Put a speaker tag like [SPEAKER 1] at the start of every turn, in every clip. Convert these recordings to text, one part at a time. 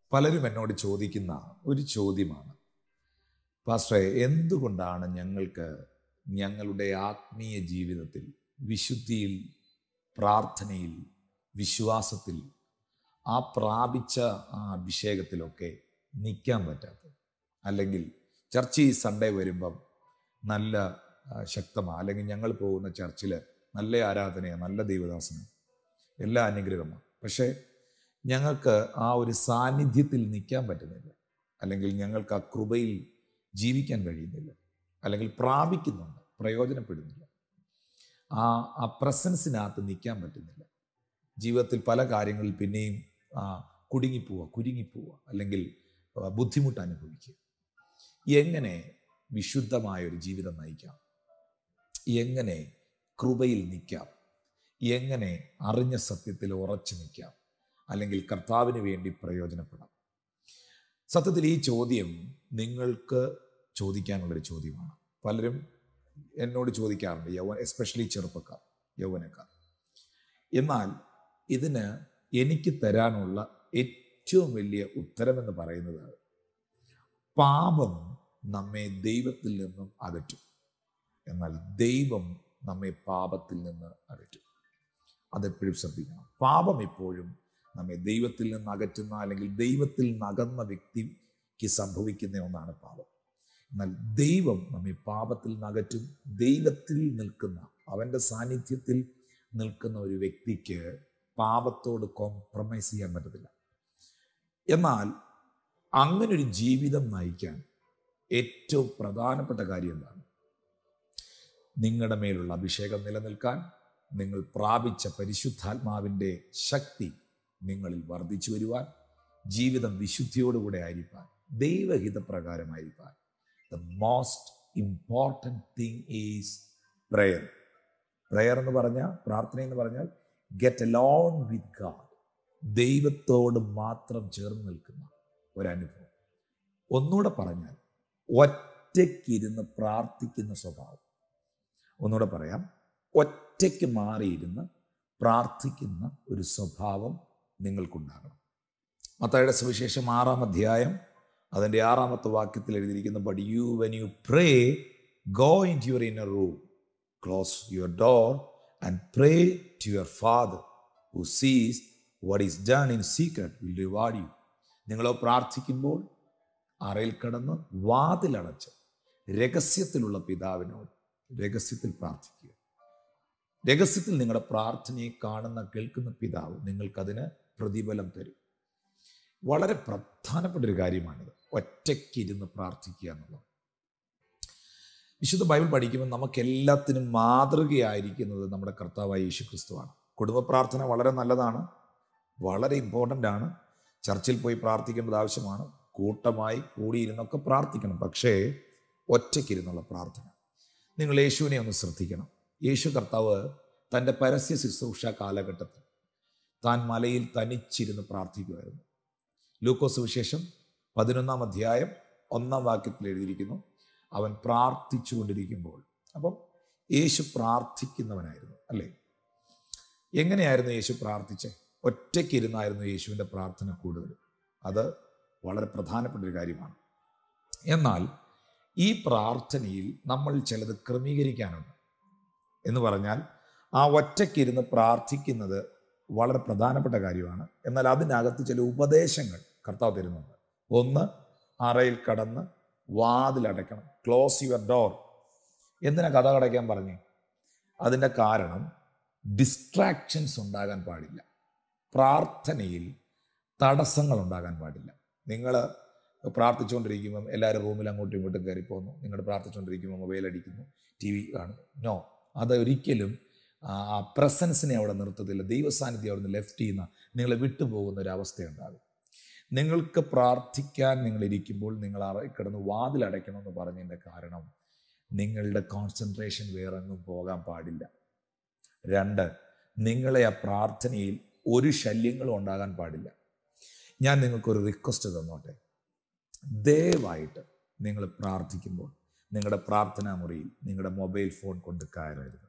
[SPEAKER 1] പലരും എന്നോട് ചോദിക്കുന്ന ഒരു ചോദ്യമാണ്, പാസ്റ്ററെ, എന്തുകൊണ്ടാണ് ഞങ്ങളുടെ ആത്മീയ ജീവിതത്തിൽ, വിശുദ്ധിയിൽ, പ്രാർത്ഥനയിൽ, വിശ്വാസത്തിൽ, ആ പ്രാപിച്ച ആ അഭിഷേകത്തിലൊക്കെ നിൽക്കാൻ പറ്റാത്തത്? അല്ലെങ്കിൽ ചർച്ച് ഈ സൺഡേ വരുമ്പം നല്ല ശക്തമാണ്, അല്ലെങ്കിൽ ഞങ്ങൾ പോകുന്ന ചർച്ചിൽ നല്ല ആരാധനയാണ്, നല്ല ദൈവദാസനം, എല്ലാ അനുഗ്രഹമാണ്, പക്ഷേ ഞങ്ങൾക്ക് ആ ഒരു സാന്നിധ്യത്തിൽ നിൽക്കാൻ പറ്റുന്നില്ല, അല്ലെങ്കിൽ ഞങ്ങൾക്ക് ആ കൃപയിൽ ജീവിക്കാൻ കഴിയുന്നില്ല, അല്ലെങ്കിൽ പ്രാപിക്കുന്നുണ്ട്, പ്രയോജനപ്പെടുന്നില്ല, ആ പ്രസൻസിനകത്ത് നിൽക്കാൻ പറ്റുന്നില്ല. ജീവിതത്തിൽ പല കാര്യങ്ങളിൽ പിന്നെയും കുരുങ്ങിപ്പോവുക, അല്ലെങ്കിൽ ബുദ്ധിമുട്ട് അനുഭവിക്കുക. എങ്ങനെ വിശുദ്ധമായൊരു ജീവിതം നയിക്കാം? എങ്ങനെ കൃപയിൽ നിൽക്കാം? എങ്ങനെ അറിഞ്ഞ സത്യത്തിൽ ഉറച്ചു നിൽക്കാം? അല്ലെങ്കിൽ കർത്താവിന് വേണ്ടി പ്രയോജനപ്പെടാം? സത്യത്തിൽ ഈ ചോദ്യം നിങ്ങൾക്ക് ചോദിക്കാനുള്ളൊരു ചോദ്യമാണ്. പലരും എന്നോട് ചോദിക്കാറുണ്ട്, എസ്പെഷ്യലി ചെറുപ്പക്കാർ, യൗവനക്കാർ. എന്നാൽ ഇതിന് എനിക്ക് തരാനുള്ള ഏറ്റവും വലിയ ഉത്തരമെന്ന് പറയുന്നത്, പാപം നമ്മെ ദൈവത്തിൽ നിന്നും അകറ്റും, എന്നാൽ ദൈവം നമ്മെ പാപത്തിൽ നിന്ന് അകറ്റും. അതെപ്പോഴും ശ്രദ്ധിക്കണം. പാപം എപ്പോഴും നമ്മെ ദൈവത്തിൽ നിന്ന് അകറ്റുന്ന, അല്ലെങ്കിൽ ദൈവത്തിൽ നകന്ന വ്യക്തിക്ക് സംഭവിക്കുന്ന ഒന്നാണ് പാപം. എന്നാൽ ദൈവം നമ്മെ പാപത്തിൽ നിന്ന് അകറ്റും. ദൈവത്തിൽ നിൽക്കുന്ന, അവൻ്റെ സാന്നിധ്യത്തിൽ നിൽക്കുന്ന ഒരു വ്യക്തിക്ക് പാപത്തോട് കോംപ്രമൈസ് ചെയ്യാൻ പറ്റത്തില്ല. എന്നാൽ അങ്ങനൊരു ജീവിതം നയിക്കാൻ ഏറ്റവും പ്രധാനപ്പെട്ട കാര്യം എന്താണ്? നിങ്ങളുടെ മേലുള്ള അഭിഷേകം നിലനിൽക്കാൻ, നിങ്ങൾ പ്രാപിച്ച പരിശുദ്ധാത്മാവിൻ്റെ ശക്തി നിങ്ങളിൽ വർദ്ധിച്ചു വരുവാൻ, ജീവിതം വിശുദ്ധിയോടുകൂടെ ആയിരിക്കാൻ, ദൈവഹിതപ്രകാരമായിരിക്കാൻ, the most important thing is prayer. Prayer എന്ന് പറഞ്ഞാൽ, പ്രാർത്ഥന എന്ന് പറഞ്ഞാൽ, ഗെറ്റ് അലോൺ വിത്ത് ഗാഡ്, ദൈവത്തോട് മാത്രം ചേർന്ന് നിൽക്കുന്ന ഒരനുഭവം. ഒന്നുകൂടെ പറഞ്ഞാൽ, ഒറ്റയ്ക്കിരുന്ന് പ്രാർത്ഥിക്കുന്ന സ്വഭാവം. ഒന്നുകൂടെ പറയാം, ഒറ്റയ്ക്ക് മാറിയിരുന്ന് പ്രാർത്ഥിക്കുന്ന ഒരു സ്വഭാവം നിങ്ങൾക്കുണ്ടാകണം. മത്തായിയുടെ സുവിശേഷം 6-ാം അധ്യായം അതിൻ്റെ 6-ാമത്തെ വാക്യത്തിൽ എഴുതിയിരിക്കുന്നു, but you when you pray go into your inner room, close your door and pray to your father who sees what is done in secret will reward you. നിങ്ങളോ പ്രാർത്ഥിക്കുമ്പോൾ അറയിൽ കടന്ന് വാതിലടച്ച് രഹസ്യത്തിലുള്ള പിതാവിനോട് രഹസ്യത്തിൽ പ്രാർത്ഥിക്കുക. രഹസ്യത്തിൽ നിങ്ങളുടെ പ്രാർത്ഥനയെ കാണുന്ന, കേൾക്കുന്ന പിതാവ് നിങ്ങൾക്കതിന് പ്രതിഫലം തരും. വളരെ പ്രധാനപ്പെട്ടൊരു കാര്യമാണിത്, ഒറ്റയ്ക്കിരുന്ന് പ്രാർത്ഥിക്കുക എന്നുള്ളത്. വിശുദ്ധ ബൈബിൾ പഠിക്കുമ്പോൾ നമുക്കെല്ലാത്തിനും മാതൃകയായിരിക്കുന്നത് നമ്മുടെ കർത്താവായ യേശു ക്രിസ്തുവാണ്. കുടുംബ പ്രാർത്ഥന വളരെ നല്ലതാണ്, വളരെ ഇമ്പോർട്ടൻ്റ് ആണ്. ചർച്ചിൽ പോയി പ്രാർത്ഥിക്കേണ്ടത് ആവശ്യമാണ്, കൂട്ടമായി കൂടിയിരുന്നൊക്കെ പ്രാർത്ഥിക്കണം. പക്ഷേ ഒറ്റയ്ക്കിരുന്നുള്ള പ്രാർത്ഥന, നിങ്ങൾ യേശുവിനെ ഒന്ന് ശ്രദ്ധിക്കണം. യേശു കർത്താവ് തൻ്റെ പരസ്യ ശുശ്രൂഷ കാലഘട്ടത്തിൽ താൻ മലയിൽ തനിച്ചിരുന്ന് പ്രാർത്ഥിക്കുമായിരുന്നു. ലൂക്കോസ് സുവിശേഷം 11-ാം അധ്യായം 1-ാം വാക്യത്തിൽ എഴുതിയിരിക്കുന്നു, അവൻ പ്രാർത്ഥിച്ചു കൊണ്ടിരിക്കുമ്പോൾ. അപ്പം യേശു പ്രാർത്ഥിക്കുന്നവനായിരുന്നു, അല്ലേ? എങ്ങനെയായിരുന്നു യേശു പ്രാർത്ഥിച്ചത്? ഒറ്റയ്ക്കിരുന്നായിരുന്നു യേശുവിൻ്റെ പ്രാർത്ഥന കൂടുതൽ. അത് വളരെ പ്രധാനപ്പെട്ട ഒരു കാര്യമാണ്. എന്നാൽ ഈ പ്രാർത്ഥനയിൽ നമ്മൾ ചിലത് ക്രമീകരിക്കാനുണ്ട്. എന്ന് പറഞ്ഞാൽ, ആ ഒറ്റയ്ക്കിരുന്ന് പ്രാർത്ഥിക്കുന്നത് വളരെ പ്രധാനപ്പെട്ട കാര്യമാണ്. എന്നാൽ അതിനകത്ത് ചില ഉപദേശങ്ങൾ കർത്താവ് തരുന്നുണ്ട്. ഒന്ന്, അറയിൽ കടന്ന് വാതിലടയ്ക്കണം, ക്ലോസ് യുവർ ഡോർ. എന്തിനാ കഥ അടയ്ക്കാൻ പറഞ്ഞു? അതിൻ്റെ കാരണം, ഡിസ്ട്രാക്ഷൻസ് ഉണ്ടാകാൻ പാടില്ല. പ്രാർത്ഥനയിൽ തടസ്സങ്ങൾ ഉണ്ടാകാൻ പാടില്ല. നിങ്ങൾ പ്രാർത്ഥിച്ചുകൊണ്ടിരിക്കുമ്പം എല്ലാവരും റൂമിൽ അങ്ങോട്ടും ഇങ്ങോട്ടും കയറി പോകുന്നു, നിങ്ങൾ പ്രാർത്ഥിച്ചുകൊണ്ടിരിക്കുമ്പോൾ മൊബൈൽ അടിക്കുന്നു, ടി വി കാണുന്നു. നോ, അതൊരിക്കലും ആ പ്രസൻസിനെ അവിടെ നിർത്തത്തില്ല. ദൈവസാന്നിധ്യം അവിടെ നിന്ന് ലെഫ്റ്റ് ചെയ്യുന്ന, നിങ്ങളെ വിട്ടുപോകുന്ന ഒരു അവസ്ഥയുണ്ടാകും. നിങ്ങൾക്ക് പ്രാർത്ഥിക്കാൻ നിങ്ങളിരിക്കുമ്പോൾ നിങ്ങൾ കിടന്ന് വാതിലടയ്ക്കണമെന്ന് പറഞ്ഞതിൻ്റെ കാരണം, നിങ്ങളുടെ കോൺസെൻട്രേഷൻ വേറെങ്ങും പോകാൻ പാടില്ല. 2, നിങ്ങളെ ആ പ്രാർത്ഥനയിൽ ഒരു ശല്യങ്ങളും ഉണ്ടാകാൻ പാടില്ല. ഞാൻ നിങ്ങൾക്കൊരു റിക്വസ്റ്റ് തന്നോട്ടെ, ദയവായിട്ട് നിങ്ങൾ പ്രാർത്ഥിക്കുമ്പോൾ നിങ്ങളുടെ പ്രാർത്ഥനാ മുറിയിൽ നിങ്ങളുടെ മൊബൈൽ ഫോൺ കൊണ്ട് കയറരുത്.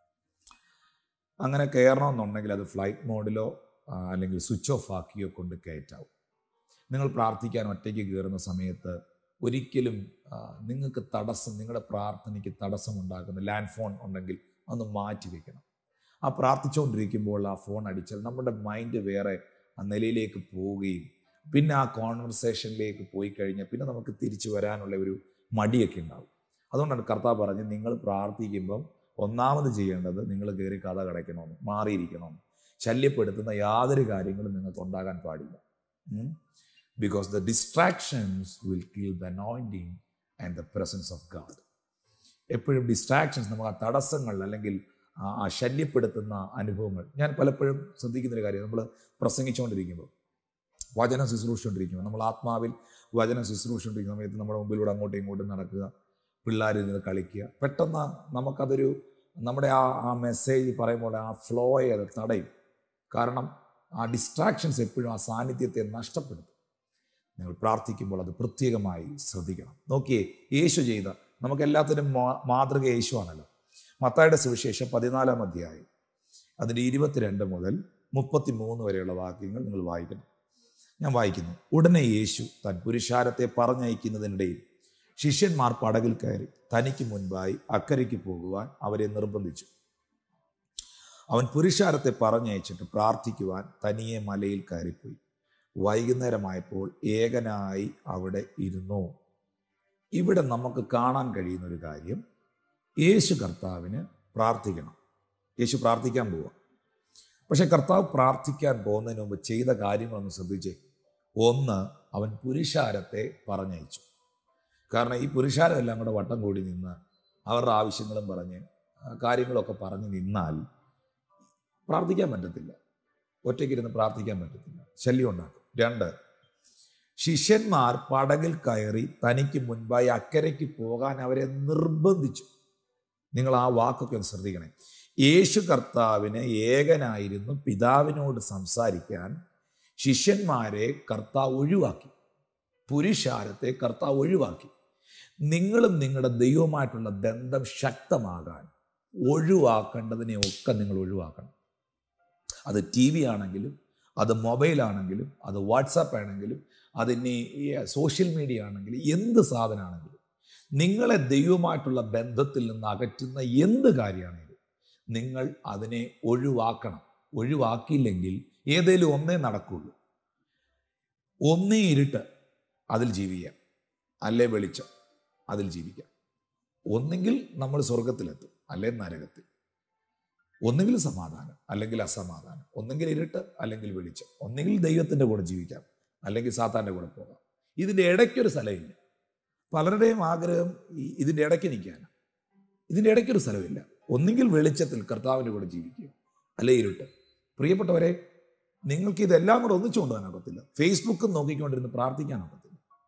[SPEAKER 1] അങ്ങനെ കയറണമെന്നുണ്ടെങ്കിൽ അത് ഫ്ലൈറ്റ് മോഡിലോ അല്ലെങ്കിൽ സ്വിച്ച് ഓഫ് ആക്കിയോ കൊണ്ട് കയറ്റാവും. നിങ്ങൾ പ്രാർത്ഥിക്കാൻ ഒറ്റയ്ക്ക് കയറുന്ന സമയത്ത് ഒരിക്കലും നിങ്ങൾക്ക് തടസ്സം, നിങ്ങളുടെ പ്രാർത്ഥനയ്ക്ക് തടസ്സം ഉണ്ടാക്കുന്ന ലാൻഡ് ഫോൺ ഉണ്ടെങ്കിൽ അതൊന്ന് മാറ്റി വെക്കണം. ആ പ്രാർത്ഥിച്ചുകൊണ്ടിരിക്കുമ്പോൾ ആ ഫോൺ അടിച്ചാൽ നമ്മുടെ മൈൻഡ് വേറെ ആ നിലയിലേക്ക് പോവുകയും പിന്നെ ആ കോൺവെർസേഷനിലേക്ക് പോയി കഴിഞ്ഞാൽ പിന്നെ നമുക്ക് തിരിച്ചു വരാനുള്ള ഒരു മടിയൊക്കെ ഉണ്ടാവും. അതുകൊണ്ടാണ് കർത്താവ് പറഞ്ഞ് നിങ്ങൾ പ്രാർത്ഥിക്കുമ്പം ഒന്നാമത് ചെയ്യേണ്ടത് നിങ്ങൾ കയറി കഥ കടയ്ക്കണമെന്ന്, മാറിയിരിക്കണമെന്ന്. ശല്യപ്പെടുത്തുന്ന യാതൊരു കാര്യങ്ങളും നിങ്ങൾക്ക് ഉണ്ടാകാൻ പാടില്ല. Because the distractions will kill the anointing and the presence of God. എപ്പോഴും ഡിസ്ട്രാക്ഷൻസ്, നമുക്ക് ആ തടസ്സങ്ങൾ അല്ലെങ്കിൽ ആ ശല്യപ്പെടുത്തുന്ന അനുഭവങ്ങൾ. ഞാൻ പലപ്പോഴും ശ്രദ്ധിക്കുന്നൊരു കാര്യം, നമ്മൾ പ്രസംഗിച്ചുകൊണ്ടിരിക്കുമ്പോൾ, വചനം ശുശ്രൂഷിച്ചുകൊണ്ടിരിക്കുമ്പോൾ, നമ്മൾ ആത്മാവിൽ വചനം ശുശ്രൂഷിച്ചുകൊണ്ടിരിക്കുന്ന സമയത്ത് നമ്മുടെ മുമ്പിലൂടെ അങ്ങോട്ടും ഇങ്ങോട്ടും നടക്കുക, പിള്ളേരിൽ നിന്ന് കളിക്കുക, പെട്ടെന്ന് നമുക്കതൊരു നമ്മുടെ ആ മെസ്സേജ് പറയുമ്പോൾ ആ ഫ്ലോയെ അത് തടയും. കാരണം ആ ഡിസ്ട്രാക്ഷൻസ് എപ്പോഴും ആ സാന്നിധ്യത്തെ നഷ്ടപ്പെടുത്തും. നിങ്ങൾ പ്രാർത്ഥിക്കുമ്പോൾ അത് പ്രത്യേകമായി ശ്രദ്ധിക്കണം. നോക്കിയേ, യേശു ചെയ്ത, നമുക്കെല്ലാത്തിനും മാതൃക യേശുവാണല്ലോ. മത്തായിയുടെ സുവിശേഷം 14-ാം അധ്യായം അതിൻ്റെ 22 മുതൽ 33 വരെയുള്ള വാക്യങ്ങൾ നിങ്ങൾ വായിക്കണം. ഞാൻ വായിക്കുന്നു. ഉടനെ യേശു താൻ പുരുഷാരത്തെ പറഞ്ഞയക്കുന്നതിനിടയിൽ ശിഷ്യന്മാർ പടകിൽ കയറി തനിക്ക് മുൻപായി അക്കരയ്ക്ക് പോകുവാൻ അവരെ നിർബന്ധിച്ചു. അവൻ പുരുഷാരത്തെ പറഞ്ഞയച്ചിട്ട് പ്രാർത്ഥിക്കുവാൻ തനിയെ മലയിൽ കയറിപ്പോയി. വൈകുന്നേരമായപ്പോൾ ഏകനായി അവിടെ ഇരുന്നു. ഇവിടെ നമുക്ക് കാണാൻ കഴിയുന്ന ഒരു കാര്യം, യേശു കർത്താവിന് പ്രാർത്ഥിക്കണം. യേശു പ്രാർത്ഥിക്കാൻ പോവുക. പക്ഷെ കർത്താവ് പ്രാർത്ഥിക്കാൻ പോകുന്നതിന് മുമ്പ് ചെയ്ത കാര്യങ്ങളൊന്ന് ശ്രദ്ധിച്ചേ. ഒന്ന്, അവൻ പുരുഷാരത്തെ പറഞ്ഞയച്ചു. കാരണം ഈ പുരുഷാരമെല്ലാം കൂടെ വട്ടം കൂടി നിന്ന് അവരുടെ ആവശ്യങ്ങളും പറഞ്ഞ് കാര്യങ്ങളൊക്കെ പറഞ്ഞ് നിന്നാൽ പ്രാർത്ഥിക്കാൻ പറ്റത്തില്ല. ഒറ്റയ്ക്കിരുന്ന് പ്രാർത്ഥിക്കാൻ പറ്റത്തില്ല, ശല്യം ഉണ്ടാക്കും. 2, ശിഷ്യന്മാർ പടകിൽ കയറി തനിക്ക് മുൻപായി അക്കരയ്ക്ക് പോകാൻ അവരെ നിർബന്ധിച്ചു. നിങ്ങൾ ആ വാക്കൊക്കെ ഒന്ന് ശ്രദ്ധിക്കണേ. യേശു കർത്താവിന് ഏകനായിരുന്നു പിതാവിനോട് സംസാരിക്കാൻ ശിഷ്യന്മാരെ കർത്താവ് ഒഴിവാക്കി, പുരുഷാരത്തെ കർത്താവ് ഒഴിവാക്കി. നിങ്ങളും നിങ്ങളുടെ ദൈവവുമായിട്ടുള്ള ബന്ധം ശക്തമാകാൻ ഒഴിവാക്കേണ്ടതിനെയൊക്കെ നിങ്ങൾ ഒഴിവാക്കണം. അത് TV ആണെങ്കിലും, അത് മൊബൈലാണെങ്കിലും, അത് വാട്സാപ്പ് ആണെങ്കിലും, അതിന് സോഷ്യൽ മീഡിയ ആണെങ്കിലും, എന്ത് സാധനമാണെങ്കിലും, നിങ്ങളെ ദൈവമായിട്ടുള്ള ബന്ധത്തിൽ നിന്ന് അകറ്റുന്ന എന്ത് കാര്യമാണെങ്കിലും നിങ്ങൾ അതിനെ ഒഴിവാക്കണം. ഒഴിവാക്കിയില്ലെങ്കിൽ ഏതേലും ഒന്നേ നടക്കുള്ളൂ. ഒന്നേ ഇരുട്ട്, അതിൽ ജീവിക്കാം, അല്ലേ വെളിച്ചം, അതിൽ ജീവിക്കാം. ഒന്നെങ്കിൽ നമ്മൾ സ്വർഗത്തിലെത്തും, അല്ലെ നരകത്തിൽ. ഒന്നുകിൽ സമാധാനം, അല്ലെങ്കിൽ അസമാധാനം. ഒന്നെങ്കിൽ ഇരുട്ട്, അല്ലെങ്കിൽ വെളിച്ചം. ഒന്നെങ്കിൽ ദൈവത്തിൻ്റെ കൂടെ ജീവിക്കാം, അല്ലെങ്കിൽ സാത്താൻ്റെ കൂടെ പോകാം. ഇതിൻ്റെ ഇടയ്ക്കൊരു സ്ഥലമില്ല. പലരുടെയും ആഗ്രഹം ഇതിൻ്റെ ഇടയ്ക്ക് നിൽക്കാനാണ്. ഇതിൻ്റെ ഇടയ്ക്കൊരു സ്ഥലമില്ല. ഒന്നെങ്കിൽ വെളിച്ചത്തിൽ കർത്താവിൻ്റെ കൂടെ ജീവിക്കുക, അല്ലെ ഇരുട്ട്. പ്രിയപ്പെട്ടവരെ, നിങ്ങൾക്ക് ഇതെല്ലാം കൂടെ ഒന്നിച്ചു കൊണ്ടുപോകാനൊക്കത്തില്ല. ഫേസ്ബുക്കും നോക്കിക്കൊണ്ടിരുന്ന് പ്രാർത്ഥിക്കാനൊക്കത്തില്ല.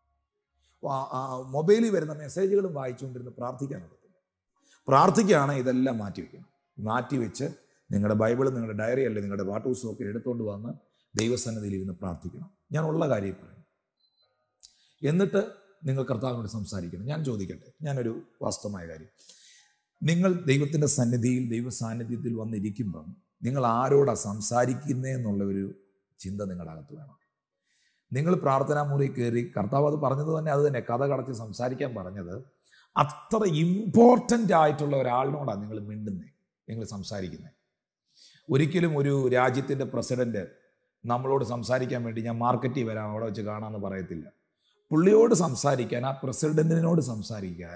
[SPEAKER 1] മൊബൈലിൽ വരുന്ന മെസ്സേജുകളും വായിച്ചുകൊണ്ടിരുന്ന് പ്രാർത്ഥിക്കാനൊക്കത്തില്ല. പ്രാർത്ഥിക്കുകയാണെങ്കിൽ ഇതെല്ലാം മാറ്റിവെക്കണം. മാറ്റിവെച്ച് നിങ്ങളുടെ ബൈബിളും നിങ്ങളുടെ ഡയറി അല്ലെ നിങ്ങളുടെ വാട്ട് ഹൗസും ഒക്കെ എടുത്തുകൊണ്ട് വന്ന് ദൈവസന്നിധിയിൽ ഇരുന്ന് പ്രാർത്ഥിക്കണം. ഞാൻ ഉള്ള കാര്യം പറയും. എന്നിട്ട് നിങ്ങൾ കർത്താവിനോട് സംസാരിക്കണം. ഞാൻ ചോദിക്കട്ടെ, ഞാനൊരു വാസ്തവമായ കാര്യം, നിങ്ങൾ ദൈവത്തിൻ്റെ സന്നിധിയിൽ, ദൈവ സാന്നിധ്യത്തിൽ വന്നിരിക്കുമ്പം നിങ്ങൾ ആരോടാ സംസാരിക്കുന്നതെന്നുള്ള ഒരു ചിന്ത നിങ്ങളുടെ അകത്ത് വേണം. നിങ്ങൾ പ്രാർത്ഥനാ മുറി കയറി, കർത്താവ് അത് പറഞ്ഞത് തന്നെ അത് തന്നെ, കഥ കടച്ച് സംസാരിക്കാൻ പറഞ്ഞത് അത്ര ഇമ്പോർട്ടൻ്റ് ആയിട്ടുള്ള ഒരാളിനോടാണ് നിങ്ങൾ മിണ്ടുന്നത്, നിങ്ങൾ സംസാരിക്കുന്നത്. ഒരിക്കലും ഒരു രാജ്യത്തിൻ്റെ പ്രസിഡന്റ് നമ്മളോട് സംസാരിക്കാൻ വേണ്ടി ഞാൻ മാർക്കറ്റിൽ വരാം, അവിടെ വെച്ച് കാണാമെന്ന് പറയത്തില്ല. പുള്ളിയോട് സംസാരിക്കാൻ, ആ പ്രസിഡന്റിനോട് സംസാരിക്കാൻ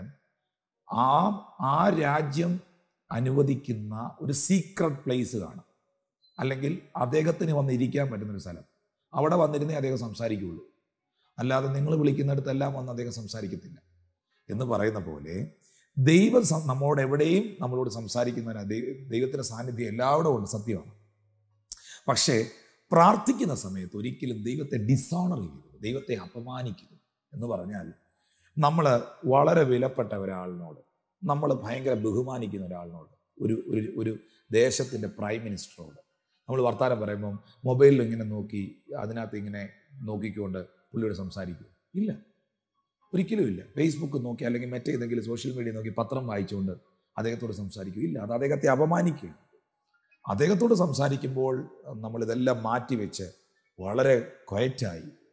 [SPEAKER 1] ആ രാജ്യം അനുവദിക്കുന്ന ഒരു സീക്രട്ട് പ്ലേസ് കാണും, അല്ലെങ്കിൽ അദ്ദേഹത്തിന് വന്നിരിക്കാൻ പറ്റുന്നൊരു സ്ഥലം. അവിടെ വന്നിരുന്നേ അദ്ദേഹം സംസാരിക്കുകയുള്ളൂ. അല്ലാതെ നിങ്ങൾ വിളിക്കുന്നിടത്തെല്ലാം വന്ന് അദ്ദേഹം സംസാരിക്കത്തില്ല. എന്ന് പറയുന്ന പോലെ ദൈവം നമ്മോട് എവിടെയും നമ്മളോട് സംസാരിക്കുന്നതിന് ദൈവത്തിൻ്റെ സാന്നിധ്യം എല്ലാവരും ഉണ്ട്, സത്യമാണ്. പക്ഷേ പ്രാർത്ഥിക്കുന്ന സമയത്ത് ഒരിക്കലും ദൈവത്തെ ഡിസോണർ ചെയ്യരുത്, ദൈവത്തെ അപമാനിക്കരുത്. എന്ന് പറഞ്ഞാൽ നമ്മൾ വളരെ വിലപ്പെട്ട ഒരാളിനോട്, നമ്മൾ ഭയങ്കര ബഹുമാനിക്കുന്ന ഒരാളിനോട്, ഒരു ദേശത്തിൻ്റെ പ്രൈം മിനിസ്റ്ററോട് നമ്മൾ വർത്താനം പറയുമ്പം മൊബൈലിൽ ഇങ്ങനെ നോക്കി അതിനകത്ത് ഇങ്ങനെ നോക്കിക്കൊണ്ട് പുള്ളിയോട് സംസാരിക്കും? ഇല്ല, ഒരിക്കലും ഇല്ല. ഫേസ്ബുക്ക് നോക്കി അല്ലെങ്കിൽ മറ്റേതെങ്കിലും സോഷ്യൽ മീഡിയ നോക്കി പത്രം വായിച്ചുകൊണ്ട് അദ്ദേഹത്തോട് സംസാരിക്കും? ഇല്ല, അത് അദ്ദേഹത്തെ അപമാനിക്കുകയാണ്. അദ്ദേഹത്തോട് സംസാരിക്കുമ്പോൾ നമ്മളിതെല്ലാം മാറ്റിവെച്ച് വളരെ ക്വയറ്റായി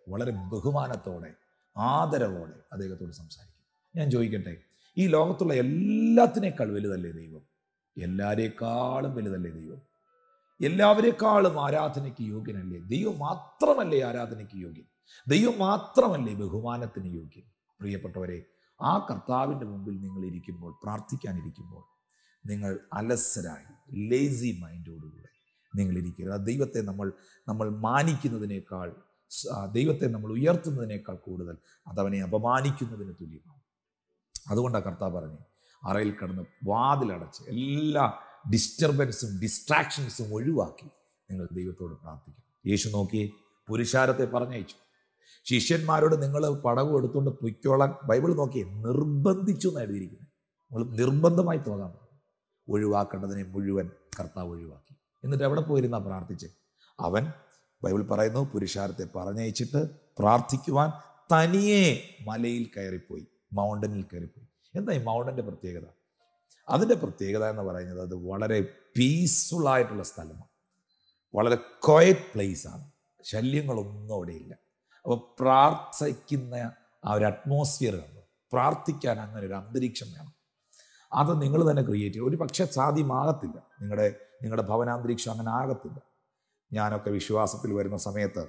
[SPEAKER 1] വളരെ ബഹുമാനത്തോടെ ആദരവോടെ അദ്ദേഹത്തോട് സംസാരിക്കും. ഞാൻ ചോദിക്കട്ടെ, ഈ ലോകത്തുള്ള എല്ലാത്തിനേക്കാൾ വലുതല്ലേ ദൈവം? എല്ലാവരേക്കാളും വലുതല്ലേ ദൈവം? എല്ലാവരെക്കാളും ആരാധനയ്ക്ക് യോഗ്യനല്ലേ? ദൈവം മാത്രമല്ലേ ആരാധനയ്ക്ക് യോഗ്യൻ? ദൈവം മാത്രമല്ലേ ബഹുമാനത്തിന് യോഗ്യൻ? പ്രിയപ്പെട്ടവരെ, ആ കർത്താവിൻ്റെ മുമ്പിൽ നിങ്ങൾ ഇരിക്കുമ്പോൾ, പ്രാർത്ഥിക്കാനിരിക്കുമ്പോൾ, നിങ്ങൾ അലസരായി ലേസി മൈൻഡോടുകൂടെ നിങ്ങൾ ഇരിക്കരുത്. ആ ദൈവത്തെ നമ്മൾ മാനിക്കുന്നതിനേക്കാൾ, ദൈവത്തെ നമ്മൾ ഉയർത്തുന്നതിനേക്കാൾ കൂടുതൽ അതവനെ അപമാനിക്കുന്നതിന് തുല്യമാണ്. അതുകൊണ്ടാണ് കർത്താവ് പറഞ്ഞു, അറയിൽ കിടന്ന് വാതിലടച്ച് എല്ലാ ഡിസ്റ്റർബൻസും ഡിസ്ട്രാക്ഷൻസും ഒഴിവാക്കി നിങ്ങൾ ദൈവത്തോട് പ്രാർത്ഥിക്കണം. യേശു നോക്കി പുരുഷാരത്തെ പറഞ്ഞയച്ചു. ശിഷ്യന്മാരോട് നിങ്ങൾ പടവും എടുത്തുകൊണ്ട് പൊയ്ക്കോളാൻ ബൈബിൾ നോക്കിയേ നിർബന്ധിച്ചു എന്ന് എഴുതിയിരിക്കുന്നത്. നമ്മൾ നിർബന്ധമായി പോകാൻ പറഞ്ഞു. ഒഴിവാക്കേണ്ടതിനെ മുഴുവൻ കർത്താവ് ഒഴിവാക്കി. എന്നിട്ട് എവിടെ പോയിരുന്നാ പ്രാർത്ഥിച്ച്? അവൻ ബൈബിൾ പറയുന്നു, പുരുഷാരത്തെ പറഞ്ഞയച്ചിട്ട് പ്രാർത്ഥിക്കുവാൻ തനിയെ മലയിൽ കയറിപ്പോയി, മൗണ്ടനിൽ കയറിപ്പോയി. എന്താ ഈ മൗണ്ടൻ്റെ പ്രത്യേകത? അതിൻ്റെ പ്രത്യേകത എന്ന് പറയുന്നത് അത് വളരെ പീസ്ഫുൾ ആയിട്ടുള്ള സ്ഥലമാണ്, വളരെ ക്വയറ്റ് പ്ലേസാണ്, ശല്യങ്ങളൊന്നും അവിടെയില്ല. അപ്പോൾ പ്രാർത്ഥിക്കുന്ന ആ ഒരു അറ്റ്മോസ്ഫിയർ കണ്ടു. പ്രാർത്ഥിക്കാൻ അങ്ങനെ ഒരു അന്തരീക്ഷം വേണം. അത് നിങ്ങൾ തന്നെ ക്രിയേറ്റ് ചെയ്യും. ഒരു പക്ഷേ സാധ്യമാകത്തില്ല, നിങ്ങളുടെ ഭവനാന്തരീക്ഷം അങ്ങനെ ആകത്തില്ല. ഞാനൊക്കെ വിശ്വാസത്തിൽ വരുന്ന സമയത്ത്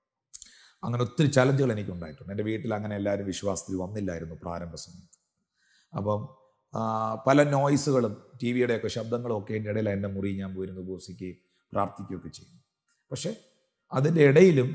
[SPEAKER 1] അങ്ങനെ ഒത്തിരി ചലഞ്ചുകൾ എനിക്കുണ്ടായിട്ടുണ്ട്. എൻ്റെ വീട്ടിൽ അങ്ങനെ എല്ലാവരും വിശ്വാസത്തിൽ വന്നില്ലായിരുന്നു പ്രാരംഭ സമയത്ത്. അപ്പം പല നോയ്സുകളും ടി വിയുടെയൊക്കെ ശബ്ദങ്ങളും ഒക്കെ എൻ്റെ ഇടയിൽ എൻ്റെ മുറി ഞാൻ പോയിരുന്നു ഉപസിക്കുകയും പ്രാർത്ഥിക്കുകയൊക്കെ ചെയ്യും. പക്ഷേ അതിൻ്റെ ഇടയിലും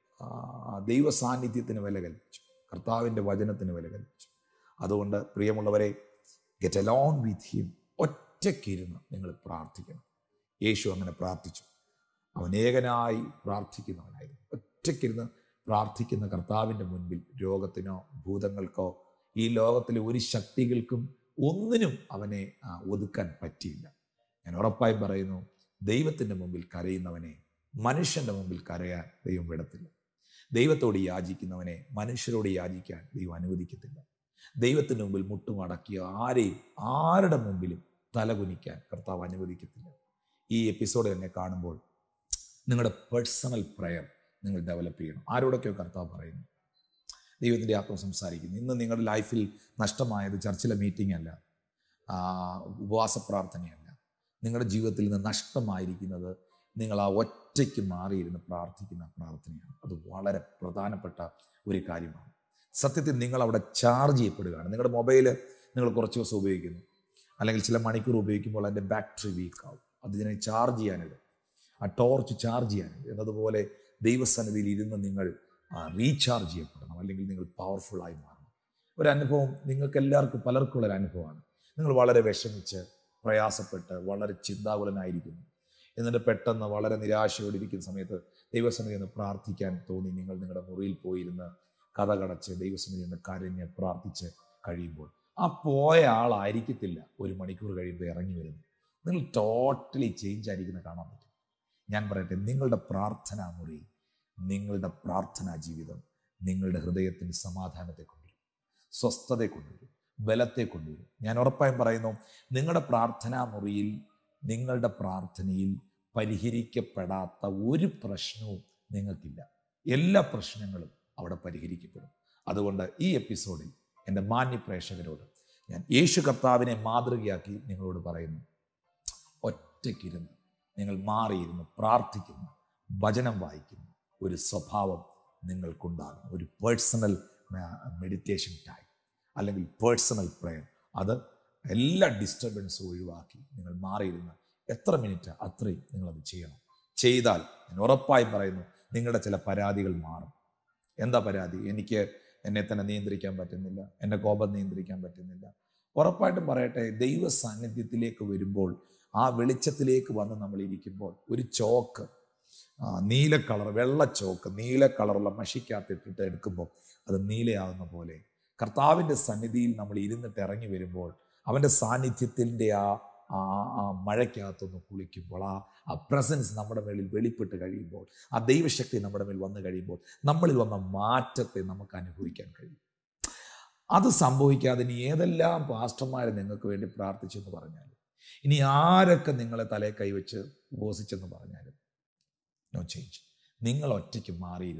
[SPEAKER 1] ദൈവ സാന്നിധ്യത്തിന് വില കൽപ്പിച്ചു, കർത്താവിൻ്റെ വചനത്തിന് വില കൽപ്പിച്ചു. അതുകൊണ്ട് പ്രിയമുള്ളവരെ, ഗെറ്റ് അലോൺ വിത്ത് ഹിം. ഒറ്റയ്ക്കിരുന്ന് നിങ്ങൾ പ്രാർത്ഥിക്കണം. യേശു അങ്ങനെ പ്രാർത്ഥിച്ചു. അവൻ ഏകനായി പ്രാർത്ഥിക്കുന്നവനായിരുന്നു. ഒറ്റയ്ക്കിരുന്ന് പ്രാർത്ഥിക്കുന്ന കർത്താവിൻ്റെ മുൻപിൽ രോഗത്തിനോ ഭൂതങ്ങൾക്കോ ഈ ലോകത്തിലെ ഒരു ശക്തികൾക്കും ഒന്നിനും അവനെ ഒതുക്കാൻ പറ്റിയില്ല. ഞാൻ ഉറപ്പായും പറയുന്നു, ദൈവത്തിൻ്റെ മുമ്പിൽ കരയുന്നവനെ മനുഷ്യൻ്റെ മുമ്പിൽ കരയാൻ ദൈവം വിടത്തില്ല. ദൈവത്തോട് യാചിക്കുന്നവനെ മനുഷ്യരോട് യാചിക്കാൻ ദൈവം അനുവദിക്കത്തില്ല. ദൈവത്തിൻ്റെ മുമ്പിൽ മുട്ടുമടക്കിയ ആരെയും ആരുടെ മുമ്പിലും തലകുനിക്കാൻ കർത്താവ് അനുവദിക്കത്തില്ല. ഈ എപ്പിസോഡ് തന്നെ കാണുമ്പോൾ നിങ്ങളുടെ പേഴ്സണൽ പ്രയർ നിങ്ങൾ ഡെവലപ്പ് ചെയ്യണം. ആരോടൊക്കെയോ കർത്താവ് പറയുന്നു, ദൈവത്തിൻ്റെ ആത്മ സംസാരിക്കുന്നു. ഇന്ന് നിങ്ങളുടെ ലൈഫിൽ നഷ്ടമായത് ചർച്ചിലെ മീറ്റിംഗ് അല്ല, ഉപവാസ പ്രാർത്ഥനയല്ല. നിങ്ങളുടെ ജീവിതത്തിൽ നിന്ന് നഷ്ടമായിരിക്കുന്നത് നിങ്ങൾ ആ ഒറ്റയ്ക്ക് മാറിയിരുന്ന് പ്രാർത്ഥിക്കുന്ന പ്രാർത്ഥനയാണ്. അത് വളരെ പ്രധാനപ്പെട്ട ഒരു കാര്യമാണ്. സത്യത്തിൽ നിങ്ങൾ അവിടെ ചാർജ് ചെയ്യപ്പെടുകയാണ്. നിങ്ങളുടെ മൊബൈൽ നിങ്ങൾ കുറച്ച് ദിവസം ഉപയോഗിക്കുന്നു, അല്ലെങ്കിൽ ചില മണിക്കൂർ ഉപയോഗിക്കുമ്പോൾ അതിൻ്റെ ബാറ്ററി വീക്കാവും. അതിനെ ചാർജ് ചെയ്യാനിത്, ആ ടോർച്ച് ചാർജ് ചെയ്യാനിത് എന്നതുപോലെ ദൈവസന്നിധിയിൽ ഇരുന്ന് നിങ്ങൾ റീചാർജ് ചെയ്യപ്പെടണം, അല്ലെങ്കിൽ നിങ്ങൾ പവർഫുള്ളായി മാറണം. ഒരനുഭവം നിങ്ങൾക്ക് എല്ലാവർക്കും പലർക്കുള്ളൊരു അനുഭവമാണ്. നിങ്ങൾ വളരെ വിഷമിച്ച് പ്രയാസപ്പെട്ട് വളരെ ചിന്താകുലനായിരിക്കുന്നു. എന്നിട്ട് പെട്ടെന്ന് വളരെ നിരാശയോടിരിക്കുന്ന സമയത്ത് ദൈവസന്നിധിയിൽ നിന്ന് പ്രാർത്ഥിക്കാൻ തോന്നി നിങ്ങൾ നിങ്ങളുടെ മുറിയിൽ പോയിരുന്ന് കഥകടച്ച് ദൈവസന്നിധിയിൽ നിന്ന് കരഞ്ഞ് പ്രാർത്ഥിച്ച് കഴിയുമ്പോൾ ആ പോയ ആളായിരിക്കത്തില്ല ഒരു മണിക്കൂർ കഴിയുമ്പോൾ ഇറങ്ങി വരുന്നത്. നിങ്ങൾ ടോട്ടലി ചേഞ്ച് ആയിരിക്കുന്ന കാണാൻ പറ്റും. ഞാൻ പറയട്ടെ, നിങ്ങളുടെ പ്രാർത്ഥനാ മുറി, നിങ്ങളുടെ പ്രാർത്ഥനാ ജീവിതം നിങ്ങളുടെ ഹൃദയത്തിന് സമാധാനത്തെ കൊണ്ടുവരും, സ്വസ്ഥതയെ കൊണ്ടുവരും, ബലത്തെ കൊണ്ടുവരും. ഞാൻ ഉറപ്പായും പറയുന്നു, നിങ്ങളുടെ പ്രാർത്ഥനാ മുറിയിൽ, നിങ്ങളുടെ പ്രാർത്ഥനയിൽ പരിഹരിക്കപ്പെടാത്ത ഒരു പ്രശ്നവും നിങ്ങൾക്കില്ല. എല്ലാ പ്രശ്നങ്ങളും അവിടെ പരിഹരിക്കപ്പെടും. അതുകൊണ്ട് ഈ എപ്പിസോഡിൽ എൻ്റെ മാന്യ പ്രേക്ഷകരോട് ഞാൻ യേശു കർത്താവിനെ മാതൃകയാക്കി നിങ്ങളോട് പറയുന്നു, ഒറ്റയ്ക്കിരുന്ന് നിങ്ങൾ മാറിയിരുന്ന് പ്രാർത്ഥിക്കുന്ന, വചനം വായിക്കുന്ന ഒരു സ്വഭാവം നിങ്ങൾക്കുണ്ടാകും. ഒരു പേഴ്സണൽ മെഡിറ്റേഷൻ ടൈം അല്ലെങ്കിൽ പേഴ്സണൽ പ്രയർ, അത് എല്ലാ ഡിസ്റ്റർബൻസും ഒഴിവാക്കി നിങ്ങൾ മാറിയിരുന്ന് എത്ര മിനിറ്റ് അത്രയും നിങ്ങളത് ചെയ്യണം. ചെയ്താൽ ഞാൻ ഉറപ്പായും പറയുന്നു, നിങ്ങളുടെ ചില പരാതികൾ മാറും. എന്താ പരാതി? എനിക്ക് എന്നെ തന്നെ നിയന്ത്രിക്കാൻ പറ്റുന്നില്ല, എൻ്റെ കോപം നിയന്ത്രിക്കാൻ പറ്റുന്നില്ല. ഉറപ്പായിട്ടും പറയട്ടെ, ദൈവ സാന്നിധ്യത്തിലേക്ക് വരുമ്പോൾ, ആ വെളിച്ചത്തിലേക്ക് വന്ന് നമ്മൾ ഇരിക്കുമ്പോൾ, ഒരു ചോക്ക്, നീല കളർ, വെള്ള ചോക്ക് നീല കളറുള്ള മഷിക്കകത്തിട്ടിട്ട് എടുക്കുമ്പോൾ അത് നീലയാകുന്ന പോലെ കർത്താവിൻ്റെ സന്നിധിയിൽ നമ്മൾ ഇരുന്നിട്ട് ഇറങ്ങി വരുമ്പോൾ, അവൻ്റെ സാന്നിധ്യത്തിൻ്റെ ആ മഴയ്ക്കകത്തൊന്ന് കുളിക്കുമ്പോൾ, ആ പ്രസൻസ് നമ്മുടെ മേളിൽ വെളിപ്പെട്ട് കഴിയുമ്പോൾ, ആ ദൈവശക്തി നമ്മുടെ മേൽ വന്നു കഴിയുമ്പോൾ നമ്മളിൽ വന്ന മാറ്റത്തെ നമുക്ക് അനുഭവിക്കാൻ കഴിയും. അത് സംഭവിക്കാതെ ഇനി ഏതെല്ലാം പാസ്റ്റർമാർ നിങ്ങൾക്ക് വേണ്ടി പ്രാർത്ഥിച്ചെന്ന് പറഞ്ഞാലും, ഇനി ആരൊക്കെ നിങ്ങളെ തലയെ കൈവച്ച് ഉപവസിച്ചെന്ന് പറഞ്ഞാലും, നോ ചേഞ്ച്. നിങ്ങൾ ഒറ്റയ്ക്ക് മാറിയിരുന്ന്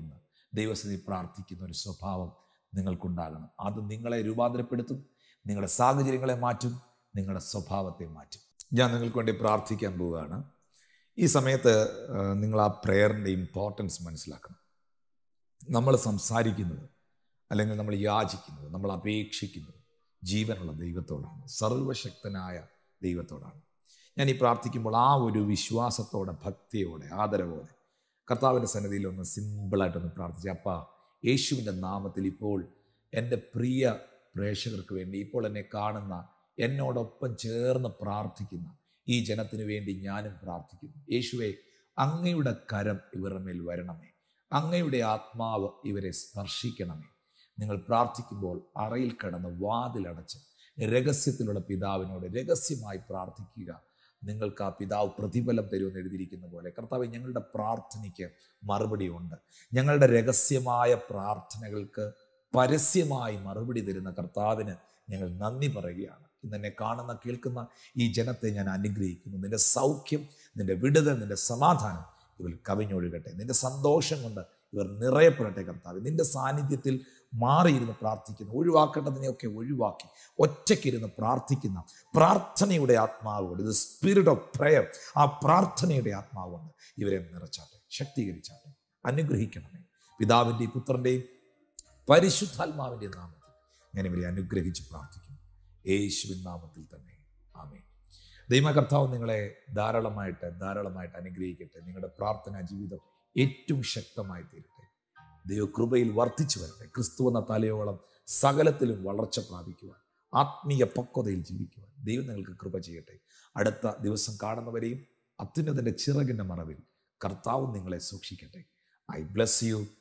[SPEAKER 1] ദൈവസന്നിധി പ്രാർത്ഥിക്കുന്ന ഒരു സ്വഭാവം നിങ്ങൾക്കുണ്ടാകണം. അത് നിങ്ങളെ രൂപാന്തരപ്പെടുത്തും, നിങ്ങളുടെ സാഹചര്യങ്ങളെ മാറ്റും, നിങ്ങളുടെ സ്വഭാവത്തെ മാറ്റും. ഞാൻ നിങ്ങൾക്ക് വേണ്ടി പ്രാർത്ഥിക്കാൻ പോവുകയാണ്. ഈ സമയത്ത് നിങ്ങൾ ആ പ്രെയറിൻ്റെ ഇമ്പോർട്ടൻസ് മനസ്സിലാക്കണം. നമ്മൾ സംസാരിക്കുന്നത്, അല്ലെങ്കിൽ നമ്മൾ യാചിക്കുന്നത്, നമ്മൾ അപേക്ഷിക്കുന്നത് ജീവനുള്ള ദൈവത്തോടാണ്, സർവശക്തനായ ദൈവത്തോടാണ്. ഞാൻ ഈ പ്രാർത്ഥിക്കുമ്പോൾ ആ ഒരു വിശ്വാസത്തോടെ, ഭക്തിയോടെ, ആദരവോടെ കർത്താവിൻ്റെ സന്നിധിയിൽ ഒന്ന് സിമ്പിളായിട്ടൊന്ന് പ്രാർത്ഥിച്ച്, അപ്പാ യേശുവിൻ്റെ നാമത്തിൽ ഇപ്പോൾ എൻ്റെ പ്രിയ പ്രേക്ഷകർക്ക് വേണ്ടി, ഇപ്പോൾ എന്നെ കാണുന്ന, എന്നോടൊപ്പം ചേർന്ന് പ്രാർത്ഥിക്കുന്ന ഈ ജനത്തിന് വേണ്ടി ഞാനും പ്രാർത്ഥിക്കുന്നു. യേശുവേ, അങ്ങയുടെ കരം ഇവരുടെ മേൽ വരണമേ, അങ്ങയുടെ ആത്മാവ് ഇവരെ സ്പർശിക്കണമേ. നിങ്ങൾ പ്രാർത്ഥിക്കുമ്പോൾ അറയിൽ കിടന്ന് വാതിലടച്ച് രഹസ്യത്തിലുള്ള പിതാവിനോട് രഹസ്യമായി പ്രാർത്ഥിക്കുക. നിങ്ങൾക്ക് ആ പിതാവ് പ്രതിഫലം തരുമെന്ന് എഴുതിയിരിക്കുന്ന പോലെ, കർത്താവേ, ഞങ്ങളുടെ പ്രാർത്ഥനയ്ക്ക് മറുപടി ഉണ്ട്. ഞങ്ങളുടെ രഹസ്യമായ പ്രാർത്ഥനകൾക്ക് പരസ്യമായി മറുപടി തരുന്ന കർത്താവിന് ഞങ്ങൾ നന്ദി പറയുകയാണ്. ഇന്ന് എന്നെ കാണുന്ന, കേൾക്കുന്ന ഈ ജനത്തെ ഞാൻ അനുഗ്രഹിക്കുന്നു. നിന്റെ സൗഖ്യം, നിന്റെ വിടുതൽ, നിന്റെ സമാധാനം ഇവർ കവിഞ്ഞൊഴുകട്ടെ. നിന്റെ സന്തോഷം കൊണ്ട് ഇവർ നിറയപ്പെടട്ടെ. കർത്താവ്, നിന്റെ സാന്നിധ്യത്തിൽ മാറിയിരുന്ന് പ്രാർത്ഥിക്കുന്നു, ഒഴിവാക്കേണ്ടതിനെയൊക്കെ ഒഴിവാക്കി ഒറ്റയ്ക്കിരുന്ന് പ്രാർത്ഥിക്കുന്ന പ്രാർത്ഥനയുടെ ആത്മാവുകൊണ്ട്, ഇത് സ്പിരിറ്റ് ഓഫ് പ്രയർ, ആ പ്രാർത്ഥനയുടെ ആത്മാവുകൊണ്ട് ഇവരെ നിറച്ചാട്ടെ, ശക്തീകരിച്ചാട്ടെ, അനുഗ്രഹിക്കണമേ. പിതാവിൻ്റെയും പുത്രൻ്റെയും പരിശുദ്ധാത്മാവിൻ്റെയും നാമത്തിൽ ഞാൻ ഇവരെ അനുഗ്രഹിച്ച് പ്രാർത്ഥിക്കുന്നു, യേശുവിൻ നാമത്തിൽ തന്നെ, ആമേൻ. ദൈവകർത്താവ് നിങ്ങളെ ധാരാളമായിട്ട് അനുഗ്രഹിക്കട്ടെ. നിങ്ങളുടെ പ്രാർത്ഥനാ ജീവിതം ഏറ്റവും ശക്തമായി തീരട്ടെ. ദൈവകൃപയിൽ വർദ്ധിച്ചു വരട്ടെ. ക്രിസ്തു എന്ന തലയോളം സകലത്തിലും വളർച്ച പ്രാപിക്കുവാൻ, ആത്മീയ പക്വതയിൽ ജീവിക്കുവാൻ ദൈവം നിങ്ങൾക്ക് കൃപ ചെയ്യട്ടെ. അടുത്ത ദിവസം കാണുന്നവരെയും അത്യുന്നതൻ്റെ ചിറകിൻ്റെ മറവിൽ കർത്താവ് നിങ്ങളെ സൂക്ഷിക്കട്ടെ. I bless you.